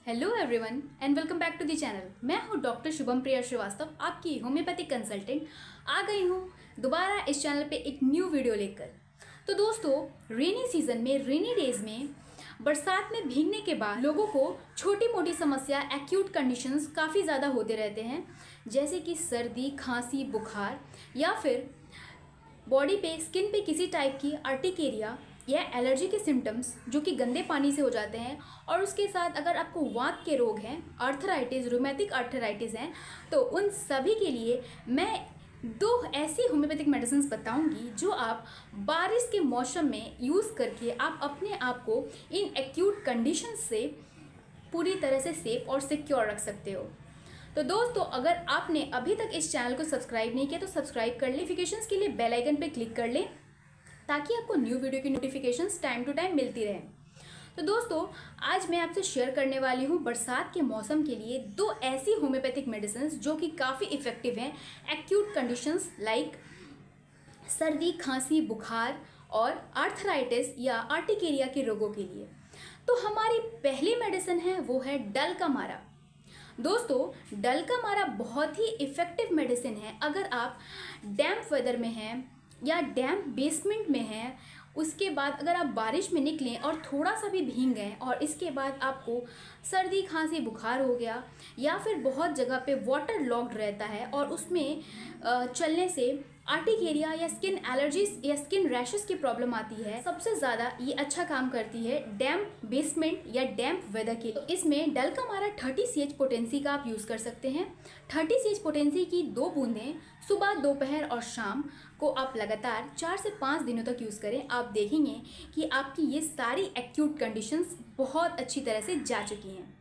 Hello everyone and welcome back to the channel. मैं हूं doctor Shubham प्रिया श्रीवास्तव, आपकी होम्योपैथिक कंसल्टेंट। आ गई हूं दोबारा इस चैनल पे एक न्यू वीडियो लेकर। तो दोस्तों, रेनी सीजन में, रेनी डेज में, बरसात में भीगने के बाद लोगों को छोटी मोटी समस्या, एक्यूट कंडीशंस काफ़ी ज़्यादा होते रहते हैं, जैसे कि सर्दी, खांसी, बुखार या फिर बॉडी पे, स्किन पे किसी टाइप की अर्टिकेरिया या एलर्जी के सिम्टम्स जो कि गंदे पानी से हो जाते हैं। और उसके साथ अगर आपको वात के रोग हैं, आर्थराइटिस, रूमेटिक आर्थराइटिस हैं, तो उन सभी के लिए मैं दो ऐसी होम्योपैथिक मेडिसिन बताऊंगी जो आप बारिश के मौसम में यूज़ करके आप अपने आप को इन एक्यूट कंडीशन से पूरी तरह से सेफ और सिक्योर रख सकते हो। तो दोस्तों, अगर आपने अभी तक इस चैनल को सब्सक्राइब नहीं किया तो सब्सक्राइब कर लें, नोटिफिकेशंस के लिए बेल आइकन पे क्लिक कर लें ताकि आपको न्यू वीडियो की नोटिफिकेशंस टाइम टू टाइम मिलती रहे। तो दोस्तों, आज मैं आपसे शेयर करने वाली हूँ बरसात के मौसम के लिए दो ऐसी होम्योपैथिक मेडिसिन जो कि काफ़ी इफ़ेक्टिव हैं एक्यूट कंडीशंस लाइक सर्दी, खांसी, बुखार और आर्थराइटिस या आर्टिकेरिया के रोगों के लिए। तो हमारी पहली मेडिसिन है वो है डल का मारा। दोस्तों, डल का मारा बहुत ही इफ़ेक्टिव मेडिसिन है अगर आप डैम्प वेदर में हैं या डैम्प बेसमेंट में हैं। उसके बाद अगर आप बारिश में निकलें और थोड़ा सा भी भीग गए और इसके बाद आपको सर्दी, खांसी, बुखार हो गया या फिर बहुत जगह पे वाटर लॉक्ड रहता है और उसमें चलने से आर्टिकेरिया या स्किन एलर्जीज या स्किन रैशेस की प्रॉब्लम आती है, सबसे ज़्यादा ये अच्छा काम करती है डैम्प बेसमेंट या डैम्प वेदर के। तो इसमें डल का मारा 30 CH पोटेंसी का आप यूज़ कर सकते हैं। 30 CH पोटेंसी की 2 बूंदें सुबह, दोपहर और शाम को आप लगातार 4 से 5 दिनों तक यूज़ करें। आप देखेंगे कि आपकी ये सारी एक्यूट कंडीशंस बहुत अच्छी तरह से जा चुकी हैं।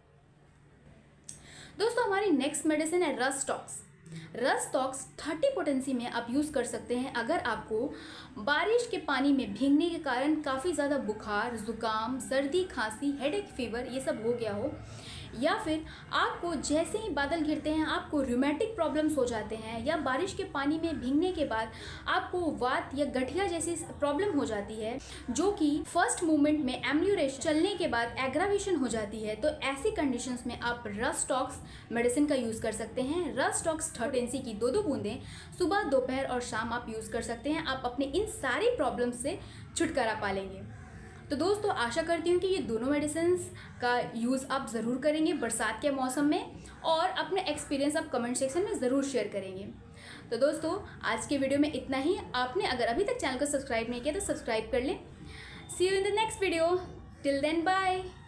दोस्तों, हमारी नेक्स्ट मेडिसिन है रस्टॉक्स। रस्टॉक्स 30 पोटेंसी में आप यूज़ कर सकते हैं अगर आपको बारिश के पानी में भीगने के कारण काफ़ी ज़्यादा बुखार, ज़ुकाम, सर्दी, खांसी, हेडेक, फीवर ये सब हो गया हो, या फिर आपको जैसे ही बादल घिरते हैं आपको रूमेटिक प्रॉब्लम्स हो जाते हैं, या बारिश के पानी में भीगने के बाद आपको वात या गठिया जैसी प्रॉब्लम हो जाती है जो कि फर्स्ट मूवमेंट में एम्यूरेशन चलने के बाद एग्रावेशन हो जाती है। तो ऐसी कंडीशंस में आप रस्टॉक्स मेडिसिन का यूज़ कर सकते हैं। रस्टॉक्स 30 पोटेंसी की 2 बूंदें सुबह, दोपहर और शाम आप यूज़ कर सकते हैं। आप अपने इन सारी प्रॉब्लम्स से छुटकारा पा लेंगे। तो दोस्तों, आशा करती हूँ कि ये दोनों मेडिसिन्स का यूज़ आप ज़रूर करेंगे बरसात के मौसम में और अपने एक्सपीरियंस आप कमेंट सेक्शन में ज़रूर शेयर करेंगे। तो दोस्तों, आज के वीडियो में इतना ही। आपने अगर अभी तक चैनल को सब्सक्राइब नहीं किया तो सब्सक्राइब कर लें। See you in the next video. Till then, bye.